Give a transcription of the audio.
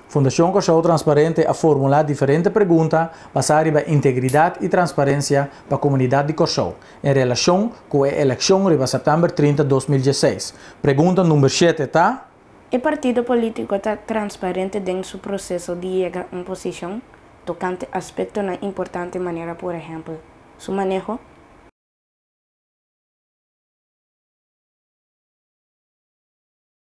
Fundação Corsão Transparente a formular diferentes perguntas baseadas na integridade e transparência para a comunidade de Corsão, em relação com a eleição de setembro 30 de 2016. Pergunta número 7 está: o partido político está transparente em seu processo de chegar a uma posição tocante aspecto na importante maneira, por exemplo, seu manejo